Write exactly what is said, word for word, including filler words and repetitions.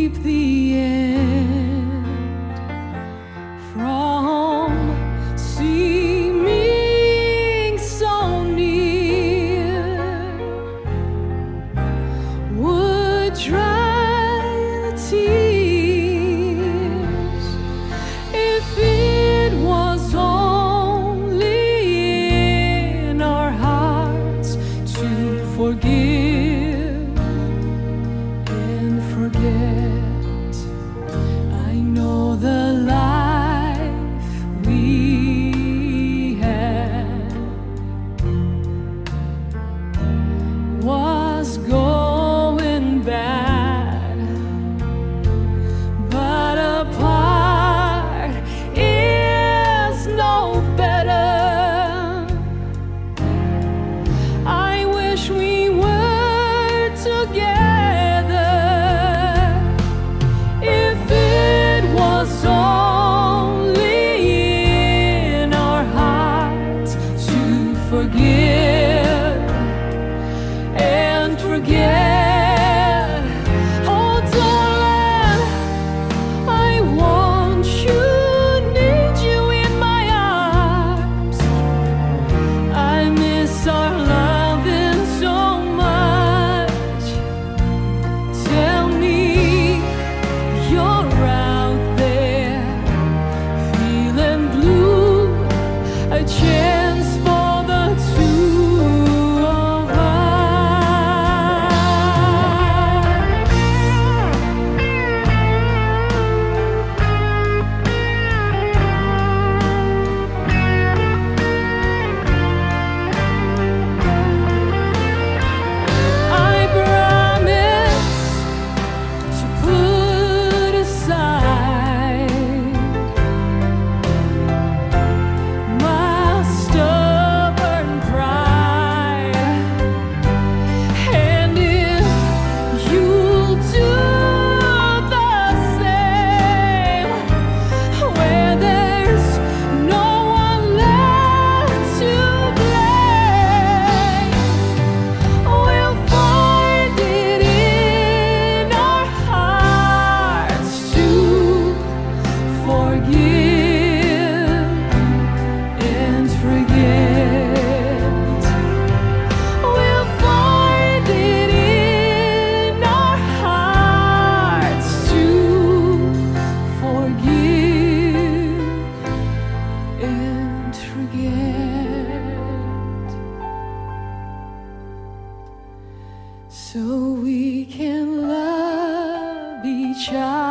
keep the end from seeming so near, would dry the tears if it was only in our hearts to forgive and forget. I know the life we had was going bad, but apart is no better. I wish we were together. If it was only in our hearts to forgive and forget. Oh, darling, I want you, need you in my arms. I miss our loving so much. Tell me you're out there feeling blue, a chance for the two of us. I promise to put aside my stubborn pride, and if you'll do the same, where there's no one left to blame, we'll find it in our hearts to forgive and forget. We'll find it in our hearts to forgive and forget, so we can love each other